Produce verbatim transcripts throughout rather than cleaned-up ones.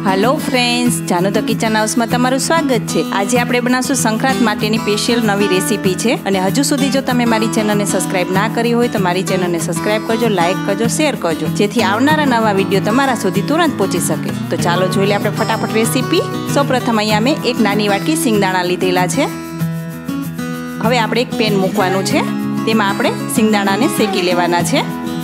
Hello friends, जानू तो kitchen house में तमारुं स्वागत है। आज आपणे बनावशुं संक्रांत माटेनी स्पेशियल नवी रेसिपी है अने हजू सुधी जो तमे मारी चेनल ने सब्सक्राइब ना करी होय तो मारी चेनल ने सब्सक्राइब करजो, लाइक करजो, शेर करजो, जेथी आवनारा नवा विडियो तमारा सुधी तुरंत पहोंची सके। तो चालो जोई लईए आपणे फटाफट रेसिपी। सौप्रथम अहींया मैं एक नानी वाटकी सिंगदाणा लीधेला छे। हवे आपणे एक पेन मूकवानुं छे, तेमां आपणे सिंगदाणाने शेकी लेवाना छे।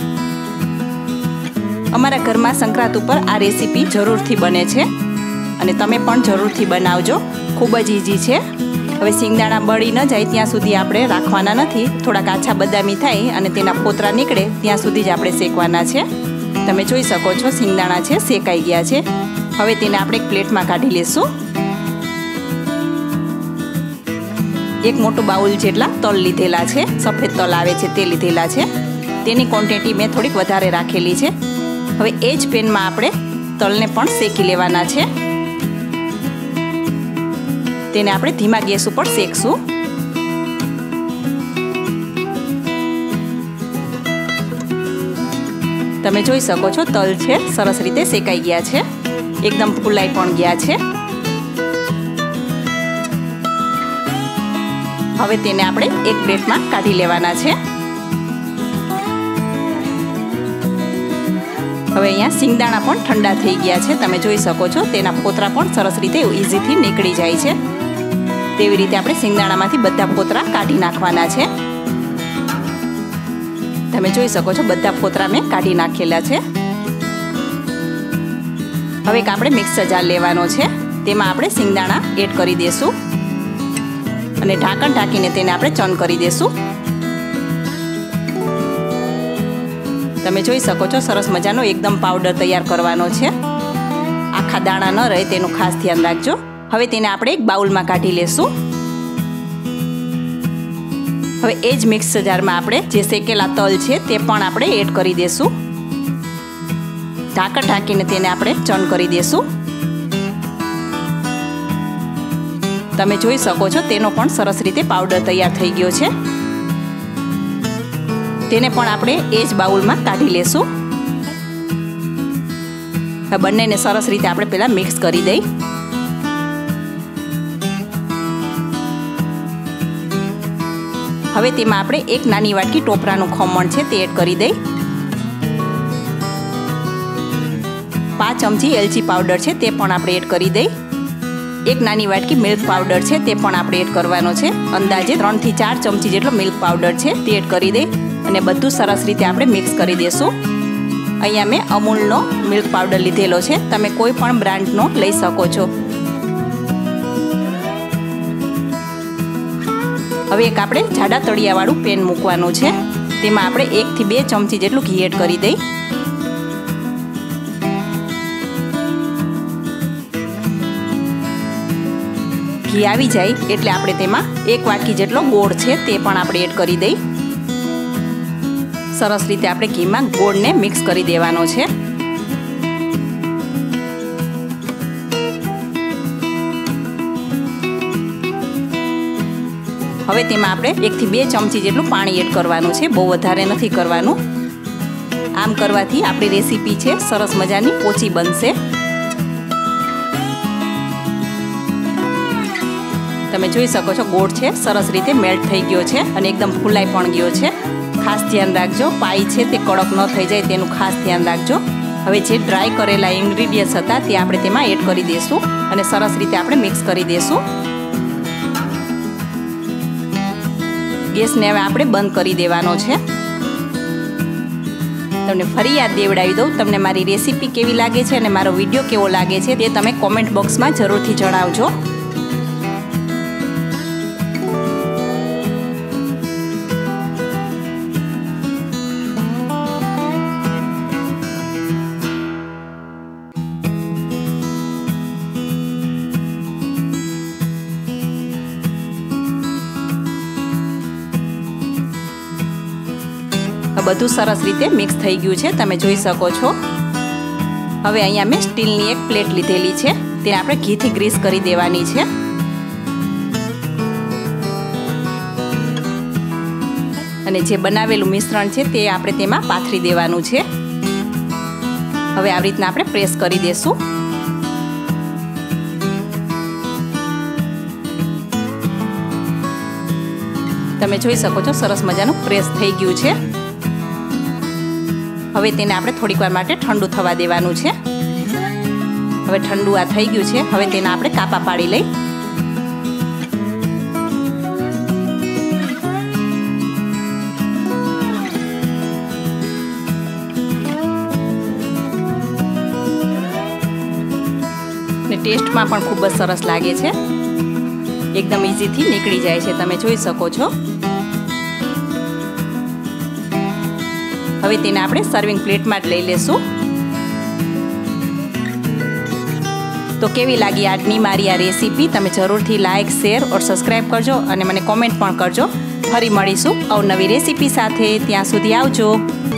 अमारा घर में संक्रांत पर आ रेसिपी जरूर थी बने छे अने तमे पण जरूर थी बनावजो। खूब ज इजी छे। हवे सिंगदाणा बળી न जाय त्यां सुधी आपणे राखवाना नथी। थोड़ा काचा बदामी थाय अने तेना पोतरा निकळे त्यां सुधी ज आपणे शेकवाना छे। तमे जोई शको छो सिंगदाणा छे शेकाई गया छे। हवे तेने आपणे एक प्लेट में काढी लेशुं। एक मोटुं बाउल जेटला तल लीधेला छे, सफेद तल आवे छे ते लीधेला छे। तेनी क्वोंटिटी मैं थोड़ीक वधारे राखेली छे। हवे एज पेन में आपणे तलने पण शेकी लेवाना छे। तेने आपणे धीमा गैस पर शेकशुं। तमे जोई शको छो तल छे सरस रीते शेकाई गया छे, एकदम फूलाई पण गया छे। हवे तेने आपणे एक प्लेट में काढी लेवाना छे। हवे अहींया सिंगदाणा पण ठंडा थई गया छे। तमे जोई शको छो तेना पोतरा पण सरस रीते इजीथी નીકળી જાય છે। તેવી રીતે આપણે સિંગદાણામાંથી બધા પોતરા કાઢી નાખવાના છે। તમે જોઈ શકો છો બધા પોતરા મેં કાઢી નાખેલા છે। હવે એક આપણે મિક્સર જાર લેવાનો છે, તેમાં આપણે સિંગદાણા એડ કરી દેશું અને ઢાંકણ ઢાંકીને તેને આપણે ચર્ન કરી દેશું। તમે જોઈ શકો છો સરસ મજાનો એકદમ પાવડર તૈયાર કરવાનો છે। આખા દાણા ન રહે તેનું ખાસ ધ્યાન રાખજો। હવે તેને આપણે એક બાઉલમાં કાઢી લેશું। હવે એ જ મિક્સર જારમાં આપણે જે શેકેલા તલ છે તે પણ આપણે એડ કરી દેશું। ઢાંકણ ઢાંકીને તેને આપણે ચર્ન કરી દેશું। તમે જોઈ શકો છો તેનો પણ સરસ રીતે પાવડર તૈયાર થઈ ગયો છે। તેને પણ આપણે એ જ બાઉલમાં કાઢી લેશું। બંનેને સરસ રીતે આપણે પહેલા મિક્સ કરી દઈ। હવે તેમાં આપણે એક નાની વાટકી ટોપરાનું ખમણ છે તે એડ કરી દઈ। પાંચ ચમચી એલચી પાવડર છે તે પણ આપણે એડ કરી દઈ। એક નાની વાટકી મિલ્ક પાવડર છે તે પણ આપણે એડ કરવાનો છે। અંદાજે ત્રણ થી ચાર ચમચી જેટલો મિલ્ક પાવડર છે તે એડ કરી દઈ અને બધું સરસ રીતે આપણે મિક્સ કરી દેશું। અહીંયા મેં અમૂલનો મિલ્ક પાવડર લીધેલો છે, તમે કોઈ પણ બ્રાન્ડનો લઈ શકો છો। હવે એક આપણે જાડા તળિયાવાળું પેન મૂકવાનું છે, તેમાં આપણે એક થી બે ચમચી જેટલું ઘી એડ કરી દઈ। ઘી આવી જાય એટલે આપણે તેમાં એક વાટકી જેટલો ગોળ છે તે પણ આપણે એડ કરી દઈ। સરસ રીતે આપણે ઘીમાં ગોળને મિક્સ કરી દેવાનો છે। હવે તેમાં આપણે એક થી બે ચમચી જેટલું પાણી એડ કરવાનું છે, બહુ વધારે નથી કરવાનું। આમ કરવાથી આપણી રેસીપી છે સરસ મજાની પોચી બનશે। તમે જોઈ શકો છો ગોળ છે સરસ રીતે મેલ્ટ થઈ ગયો છે અને એકદમ ફૂલાઈ પણ ગયો છે। खास ध्यान राखजो, पाई छे ते कड़क न थई जाय तेनुं खास ध्यान राखजो। हवे जे ड्राय करेला इंग्रेडिएंट्स हता ते आपणे तेमां एड करी देशुं अने सरस रीते आपणे मिक्स करी देशुं। गैसने हवे आपणे बंद करी देवानो छे। तमने फरी याद देवडावी दઉં, तमने मारी रेसिपी केवी लागे छे अने मारो विडियो केवो लागे छे ते तमे कॉमेंट बॉक्स में जरूरथी जणावजो। બધું સરસ રીતે મિક્સ થઈ ગયું છે, તમે જોઈ શકો છો। હવે અહીંયા મેં સ્ટીલની એક પ્લેટ લીધેલી છે, તેને આપણે ઘીથી ગ્રીસ કરી દેવાની છે અને જે બનાવેલું મિશ્રણ છે તે આપણે તેમાં પાથરી દેવાનું છે। હવે આવી રીતના આપણે પ્રેસ કરી દેશું। તમે જોઈ શકો છો સરસ મજાનું પ્રેસ થઈ ગયું છે। હવે તેને આપણે થોડીક વાર માટે ઠંડુ થવા દેવાનું છે। હવે ઠંડુ આ થઈ ગયું છે। હવે તેના આપણે કાપા પાડી લઈ। ને ટેસ્ટમાં પણ ખૂબ જ સરસ લાગે છે। એકદમ ઇઝીથી નીકળી જાય છે, તમે જોઈ શકો છો। હવે તેને આપણે સર્વિંગ પ્લેટમાં જ લઈ લેશું। તો કેવી લાગી આજની મારી આ રેસીપી? તમે જરૂરથી લાઇક, શેર ઓર સબસ્ક્રાઈબ કરજો અને મને કોમેન્ટ પણ કરજો। ફરી મળીશું અવનવી રેસીપી સાથે। ત્યાં સુધી આવજો।